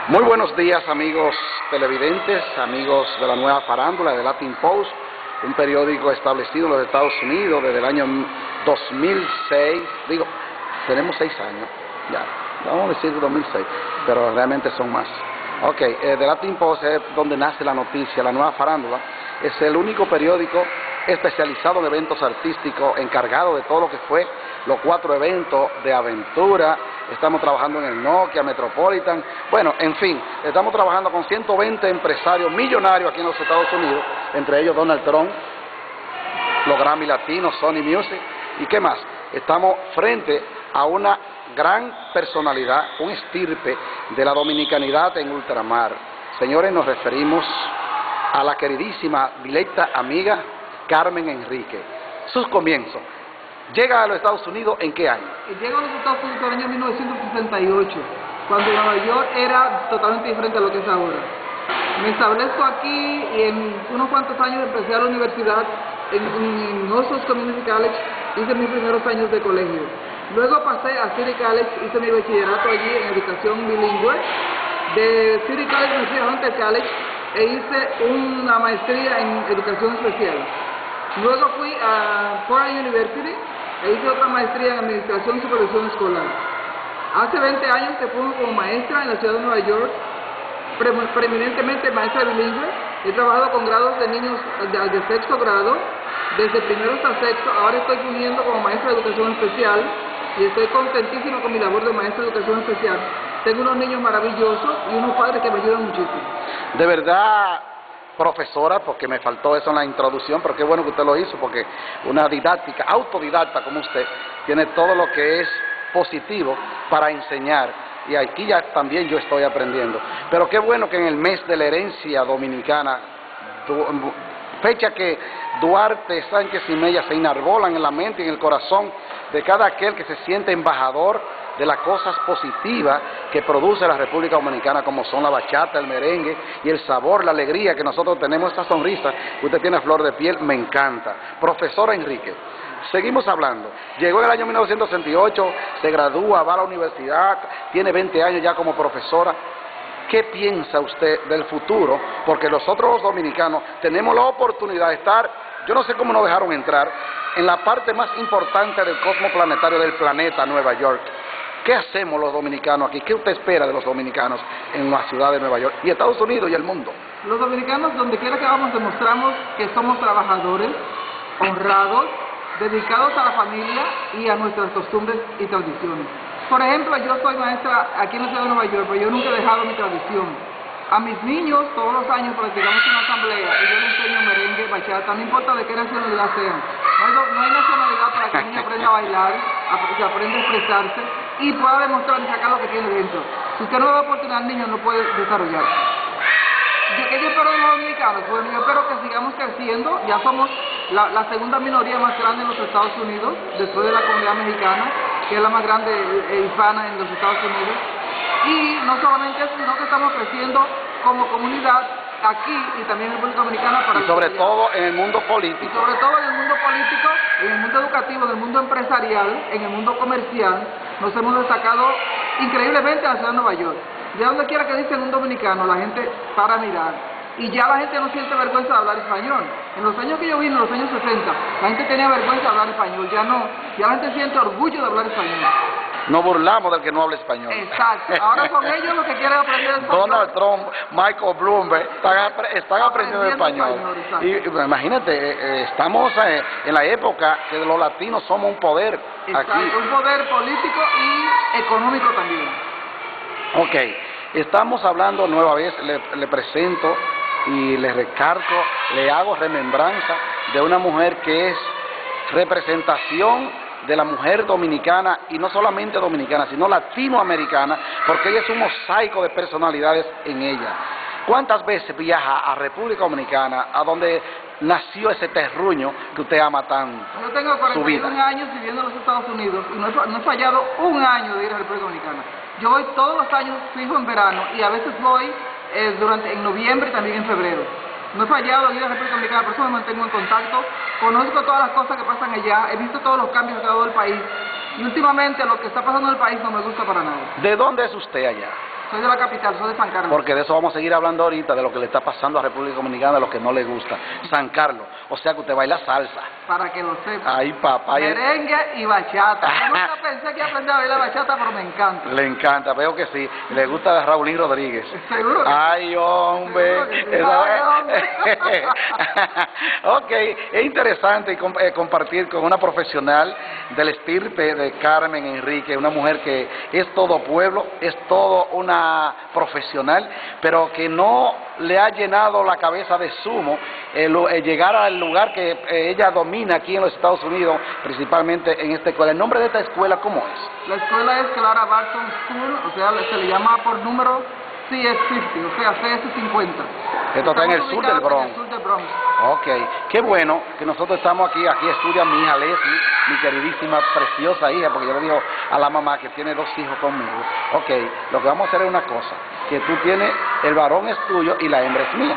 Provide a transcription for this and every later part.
Muy buenos días, amigos televidentes, amigos de la nueva farándula de Latin Post, un periódico establecido en los Estados Unidos desde el año 2006. Tenemos 6 años, ya, vamos a decir 2006, pero realmente son más. The Latin Post es donde nace la noticia. La nueva farándula es el único periódico especializado en eventos artísticos, encargado de todo lo que fue los 4 eventos de aventura. Estamos trabajando en el Nokia, Metropolitan, bueno, en fin, estamos trabajando con 120 empresarios millonarios aquí en los Estados Unidos, entre ellos Donald Trump, los Grammy Latinos, Sony Music, y qué más. Estamos frente a una gran personalidad, un estirpe de la dominicanidad en ultramar. Señores, nos referimos a la queridísima, directa amiga Carmen Enrique. Sus comienzos. ¿Llega a los Estados Unidos en qué año? Llego a los Estados Unidos en el año 1968, cuando Nueva York era totalmente diferente a lo que es ahora. Me establezco aquí y en unos cuantos años empecé a la universidad en Ossos Community College, hice mis primeros años de colegio. Luego pasé a City College, hice mi bachillerato allí en educación bilingüe. De City College me fui a Hunter College e hice una maestría en educación especial. Luego fui a Fordham University e hice otra maestría en administración y supervisión escolar. Hace 20 años que fui como maestra en la ciudad de Nueva York, preeminentemente maestra bilingüe. He trabajado con grados de niños de sexto grado, desde primero hasta sexto. Ahora estoy fungiendo como maestra de educación especial y estoy contentísimo con mi labor de maestra de educación especial. Tengo unos niños maravillosos y unos padres que me ayudan muchísimo. De verdad, profesora, porque me faltó eso en la introducción, pero qué bueno que usted lo hizo, porque una didáctica, autodidacta como usted, tiene todo lo que es positivo para enseñar, y aquí ya también yo estoy aprendiendo. Pero qué bueno que en el mes de la herencia dominicana, fecha que Duarte, Sánchez y Mella se enarbolan en la mente y en el corazón de cada aquel que se siente embajador de las cosas positivas que produce la República Dominicana, como son la bachata, el merengue y el sabor, la alegría que nosotros tenemos, esta sonrisa que usted tiene a flor de piel, me encanta. Profesora Enrique, seguimos hablando. Llegó en el año 1968, se gradúa, va a la universidad, tiene 20 años ya como profesora. ¿Qué piensa usted del futuro? Porque nosotros los dominicanos tenemos la oportunidad de estar, yo no sé cómo nos dejaron entrar, en la parte más importante del cosmos planetario del planeta, Nueva York. ¿Qué hacemos los dominicanos aquí? ¿Qué usted espera de los dominicanos en la ciudad de Nueva York y Estados Unidos y el mundo? Los dominicanos, donde quiera que vamos, demostramos que somos trabajadores, honrados, dedicados a la familia y a nuestras costumbres y tradiciones. Por ejemplo, yo soy maestra aquí en la ciudad de Nueva York, pero yo nunca he dejado mi tradición. A mis niños todos los años practicamos una asamblea y yo les enseño merengue, bachata, no importa de qué nacionalidad sean. No hay nacionalidad para que el niño aprenda a bailar, que aprenda a expresarse y pueda demostrar y sacar lo que tiene dentro. Si usted no da oportunidad al niño, no puede desarrollarse. ¿Qué yo espero de los dominicanos? Bueno, yo espero que sigamos creciendo. Ya somos la segunda minoría más grande en los Estados Unidos, después de la comunidad mexicana, que es la más grande hispana en los Estados Unidos. Y no solamente eso, sino que estamos creciendo como comunidad aquí y también en República Dominicana. Y sobre todo en el mundo político. Y sobre todo en el mundo político, en el mundo educativo, en el mundo empresarial, en el mundo comercial, nos hemos destacado increíblemente en la ciudad de Nueva York. Ya donde quiera que dicen un dominicano, la gente para a mirar. Y ya la gente no siente vergüenza de hablar español. En los años que yo vine, en los años 60, la gente tenía vergüenza de hablar español. Ya no. Ya la gente siente orgullo de hablar español. Nos burlamos del que no habla español. Exacto. Ahora son ellos los que quieren aprender español. Donald Trump, Michael Bloomberg, están aprendiendo español. Y imagínate, estamos en la época que los latinos somos un poder. Exacto, aquí. Un poder político y económico también. Ok, estamos hablando nueva vez, le presento y le recargo, le hago remembranza de una mujer que es representación de la mujer dominicana, y no solamente dominicana, sino latinoamericana, porque ella es un mosaico de personalidades en ella. ¿Cuántas veces viaja a República Dominicana, a donde nació ese terruño que usted ama tanto? Yo tengo 41 años viviendo en los Estados Unidos y no he fallado un año de ir a República Dominicana. Yo voy todos los años fijo en verano y a veces voy en noviembre y también en febrero. No he fallado en ir a República Dominicana, por eso me mantengo en contacto, conozco todas las cosas que pasan allá, he visto todos los cambios que ha dado el país y últimamente lo que está pasando en el país no me gusta para nada. ¿De dónde es usted allá? Soy de la capital, soy de San Carlos. Porque de eso vamos a seguir hablando ahorita, de lo que le está pasando a República Dominicana, de lo que no le gusta. San Carlos, o sea que usted baila salsa. Para que lo sepa. Ay, papá. Merengue y bachata. Yo nunca pensé que iba a aprender a bailar bachata, pero me encanta. Le encanta, veo que sí. Le gusta a Raulín Rodríguez. Seguro que Ay, hombre. Seguro que sí. Ay, hombre. Ok, es interesante compartir con una profesional del estirpe de Carmen Enrique, una mujer que es todo pueblo, es todo una profesional, pero que no le ha llenado la cabeza de zumo llegar al lugar que ella domina aquí en los Estados Unidos, principalmente en esta escuela. ¿El nombre de esta escuela cómo es? La escuela es Clara Barton School, o sea, se le llama por número CS50, o sea, CS50. Esto está en el sur del Bronx. En el sur del Bronx. Ok, qué bueno que nosotros estamos aquí estudia mi hija Leslie, mi queridísima, preciosa hija, porque yo le digo a la mamá que tiene 2 hijos conmigo. Ok, lo que vamos a hacer es una cosa, que tú tienes, el varón es tuyo y la hembra es mía.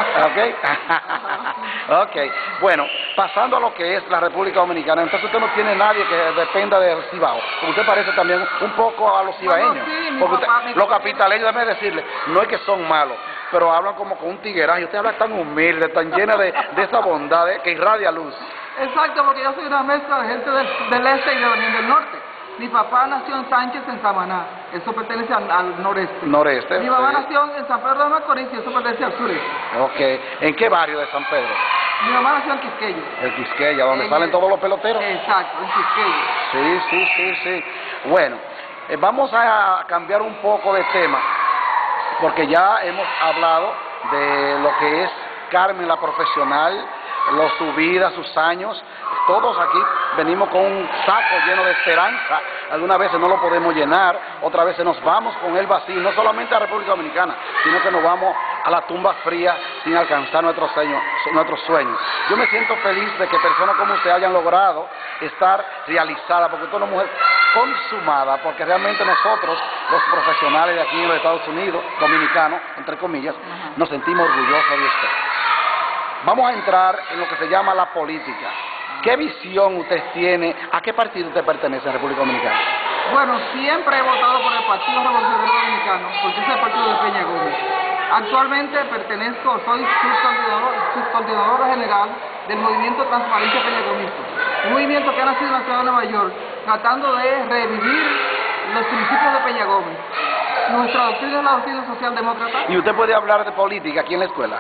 Ok, ok, bueno, pasando a lo que es la República Dominicana, entonces usted no tiene nadie que dependa del Cibao, porque usted parece también un poco a los cibaeños, sí, porque papá, los capitaleños, déjeme decirle, no es que son malos, pero hablan como con un tigueraje, usted habla tan humilde, tan llena de esa bondad que irradia luz. Exacto, porque yo soy una mezcla de gente del este y del norte. Mi papá nació en Sánchez, en Samaná, eso pertenece al noreste. Noreste. Mi mamá Sí. nació en San Pedro de Macorís y eso pertenece al sureste. Ok, ¿en qué barrio de San Pedro? Mi mamá nació en Quisqueya. El Quisqueya, donde salen todos los peloteros. Exacto, en Quisqueya. Sí. Bueno, vamos a cambiar un poco de tema, porque ya hemos hablado de lo que es Carmen la profesional, su vida, sus años. Todos aquí venimos con un saco lleno de esperanza. Algunas veces no lo podemos llenar, otras veces nos vamos con el vacío, no solamente a República Dominicana, sino que nos vamos a la tumba fría sin alcanzar nuestros sueños. Yo me siento feliz de que personas como usted hayan logrado estar realizadas, porque usted es una mujer consumada, porque realmente nosotros, los profesionales de aquí en los Estados Unidos, dominicanos, entre comillas, nos sentimos orgullosos de usted. Vamos a entrar en lo que se llama la política. ¿Qué visión usted tiene? ¿A qué partido usted pertenece en República Dominicana? Bueno, siempre he votado por el Partido Revolucionario Dominicano, porque es el partido de Peña Gómez. Actualmente soy subcoordinadora general del movimiento Transparencia Peña Gómez, un movimiento que ha nacido en la ciudad de Nueva York, tratando de revivir los principios de Peña Gómez. Nuestra doctrina es la doctrina socialdemócrata. ¿Y usted puede hablar de política aquí en la escuela?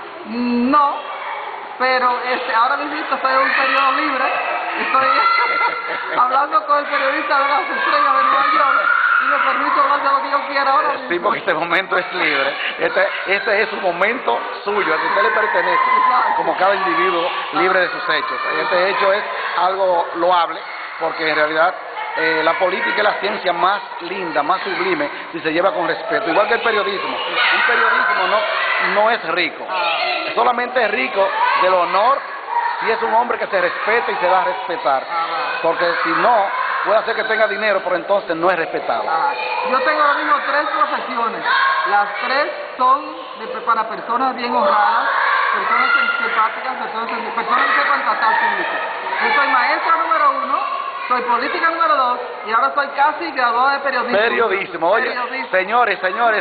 No, pero ahora mismo estoy en un periodo libre, estoy hablando con el periodista de las estrellas de Nueva York y me permito hablar de lo que yo quiera ahora mismo. Sí, porque este momento es libre, este es su momento suyo, a que usted le pertenece, como cada individuo libre de sus hechos. Este hecho es algo loable, porque en realidad la política es la ciencia más linda, más sublime, si se lleva con respeto, igual que el periodismo. Un periodismo no es rico, solamente es rico del honor si es un hombre que se respeta y se da a respetar, porque si no, puede ser que tenga dinero, pero entonces no es respetado. Yo tengo ahora mismo 3 profesiones, las 3 son para personas bien honradas, personas simpáticas, personas que sepan tratar público. Yo soy maestra número 1, soy política número 2 y ahora soy casi graduada de periodismo. Periodismo, oye, señores,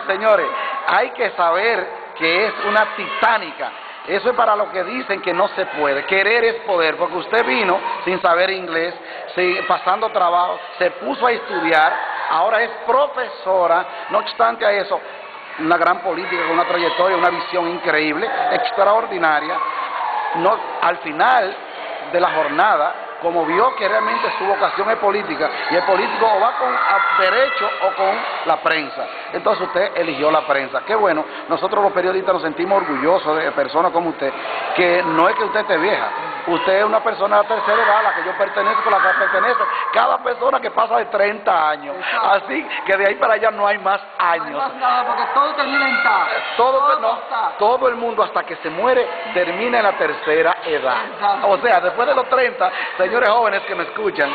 hay que saber que es una titánica. Eso es para lo que dicen que no se puede. Querer es poder, porque usted vino sin saber inglés, pasando trabajo, se puso a estudiar, ahora es profesora, no obstante a eso, una gran política con una trayectoria, una visión increíble, extraordinaria. Al final de la jornada, como vio que realmente su vocación es política, y el político o va con derecho o con la prensa, entonces usted eligió la prensa. Qué bueno, nosotros los periodistas nos sentimos orgullosos de personas como usted, que no es que usted esté vieja, usted es una persona de tercera edad, a la que yo pertenezco, a la que pertenece cada persona que pasa de 30 años, así que de ahí para allá no hay más años. No hay más nada, porque todo termina en ta. Todo el mundo hasta que se muere termina en la tercera edad. Exacto. O sea, después de los 30, señores jóvenes que me escuchan,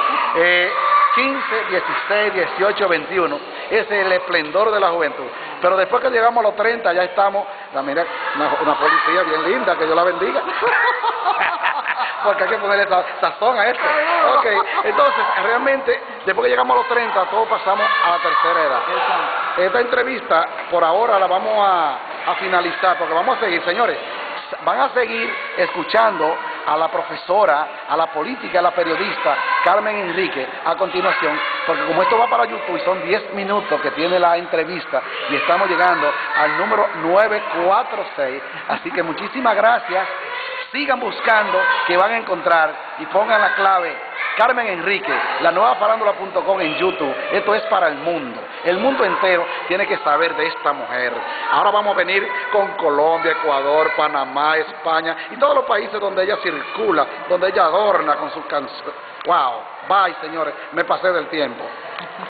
15, 16, 18, 21, es el esplendor de la juventud. Pero después que llegamos a los 30 ya estamos, mira, una policía bien linda, que Dios la bendiga. Porque hay que ponerle sazón a esto. Ok, entonces realmente Después que llegamos a los 30, todos pasamos a la tercera edad. Exacto. Esta entrevista, por ahora, la vamos a finalizar, porque vamos a seguir, señores, van a seguir escuchando a la profesora, a la política, a la periodista Carmen Enrique a continuación, porque como esto va para YouTube y son 10 minutos que tiene la entrevista y estamos llegando al número 946, así que muchísimas gracias, sigan buscando que van a encontrar y pongan la clave Carmen Enrique, la nueva farándula.com en YouTube. Esto es para el mundo entero tiene que saber de esta mujer. Ahora vamos a venir con Colombia, Ecuador, Panamá, España y todos los países donde ella circula, donde ella adorna con sus canciones. Wow, bye señores, me pasé del tiempo.